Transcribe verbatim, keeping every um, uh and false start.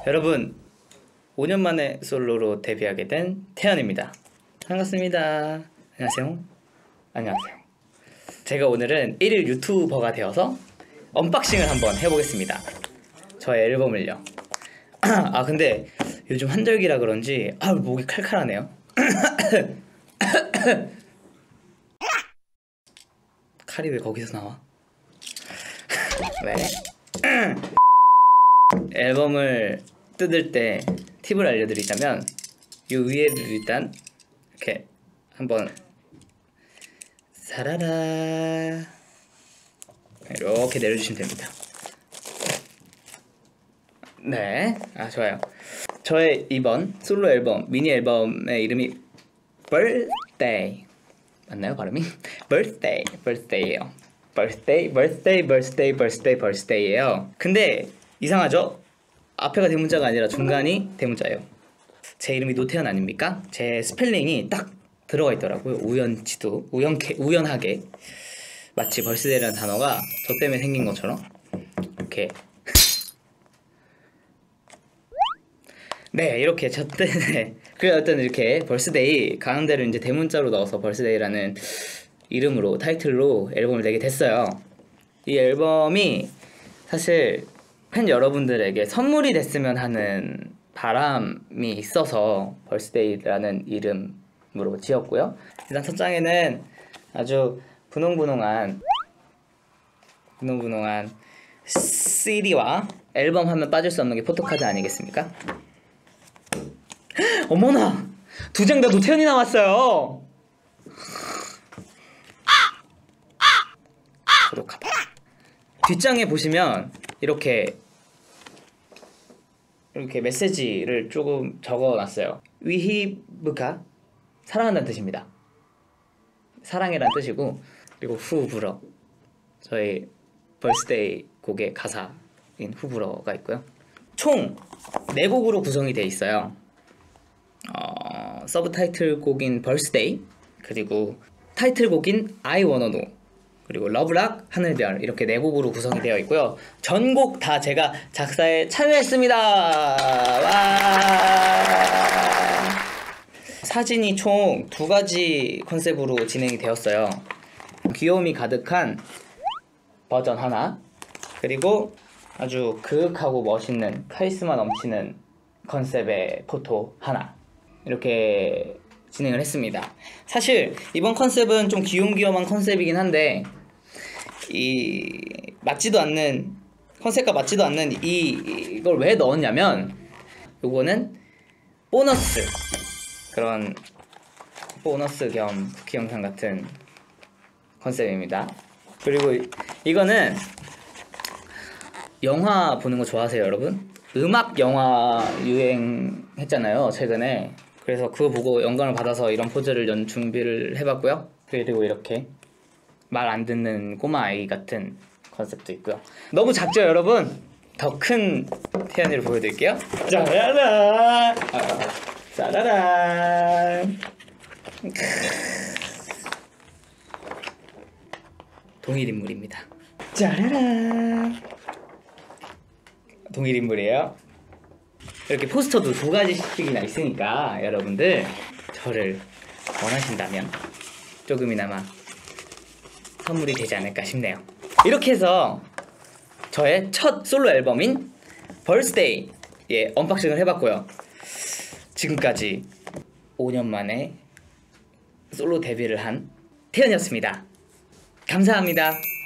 여러분, 오 년 만에 솔로로 데뷔하게 된 태연입니다. 반갑습니다. 안녕하세요. 안녕하세요. 제가 오늘은 일일 유튜버가 되어서 언박싱을 한번 해보겠습니다. 저의 앨범을요. 아 근데 요즘 환절기라 그런지 아 목이 칼칼하네요. 칼이 왜 거기서 나와? 네. 앨범을 뜯을 때 팁을 알려드리자면 이 위에를 일단 이렇게 한번 사라라 이렇게 내려주시면 됩니다. 네, 아 좋아요. 저의 이번 솔로 앨범, 미니 앨범의 이름이 Birthday 맞나요 발음이? Birthday, Birthday예요. Birthday, Birthday, Birthday, Birthday, Birthday예요. 근데 이상하죠? 앞에가 대문자가 아니라 중간이 대문자예요. 제 이름이 노태현 아닙니까? 제 스펠링이 딱 들어가 있더라고요. 우연치도 우연케, 우연하게 마치 벌스데이라는 단어가 저 때문에 생긴 것처럼 이렇게 네 이렇게 저 때문에 그래서 어떤 이렇게 벌스데이 가운데를 이제 대문자로 넣어서 벌스데이라는 이름으로 타이틀로 앨범을 내게 됐어요. 이 앨범이 사실 팬 여러분들에게 선물이 됐으면 하는 바람이 있어서 벌스데이라는 이름으로 지었고요. 일단 첫 장에는 아주 분홍분홍한 분홍분홍한 씨디와 앨범 하면 빠질 수 없는 게 포토카드 아니겠습니까? 어머나! 두 장 다 노태현이 나왔어요! 구독하다. 뒷장에 보시면 이렇게 이렇게 메시지를 조금 적어놨어요. 위히브카 사랑한다는 뜻입니다. 사랑이라는 뜻이고 그리고 후불어 저희 벌스데이 곡의 가사인 후불어가 있고요. 총 네 곡으로 구성이 되어 있어요. 어, 서브 타이틀 곡인 벌스데이 그리고 타이틀곡인 I Wanna Know 그리고 러브락, 하늘별 이렇게 네 곡으로 구성이 되어 있고요. 전곡 다 제가 작사에 참여했습니다. 와! 사진이 총 두 가지 컨셉으로 진행이 되었어요. 귀여움이 가득한 버전 하나 그리고 아주 그윽하고 멋있는 카리스마 넘치는 컨셉의 포토 하나 이렇게 진행을 했습니다. 사실 이번 컨셉은 좀 귀염귀염한 컨셉이긴 한데 이 맞지도 않는 컨셉과 맞지도 않는 이 이걸 왜 넣었냐면 요거는 보너스 그런 보너스 겸 쿠키 영상 같은 컨셉입니다. 그리고 이, 이거는 영화 보는 거 좋아하세요 여러분? 음악 영화 유행했잖아요 최근에. 그래서 그거 보고 영감을 받아서 이런 포즈를 연 준비를 해봤고요. 그리고 이렇게 말 안 듣는 꼬마 아이 같은 컨셉도 있고요. 너무 작죠 여러분? 더 큰 태연이를 보여드릴게요. 짜라란 아, 짜라란 동일 인물입니다. 짜라란 동일 인물이에요. 이렇게 포스터도 두 가지씩이나 있으니까 여러분들 저를 원하신다면 조금이나마 선물이 되지 않을까 싶네요. 이렇게 해서 저의 첫 솔로 앨범인 벌스데이의 언박싱을 해봤고요. 지금까지 오 년 만에 솔로 데뷔를 한 태연이었습니다. 감사합니다.